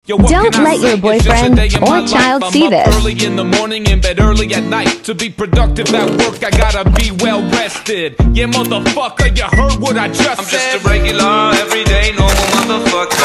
Don't let your boyfriend or child see this. Early in the morning, in bed early at night. To be productive at work, I gotta be well rested. Yeah, motherfucker, you heard what I just said. I'm just a regular, everyday, normal motherfucker.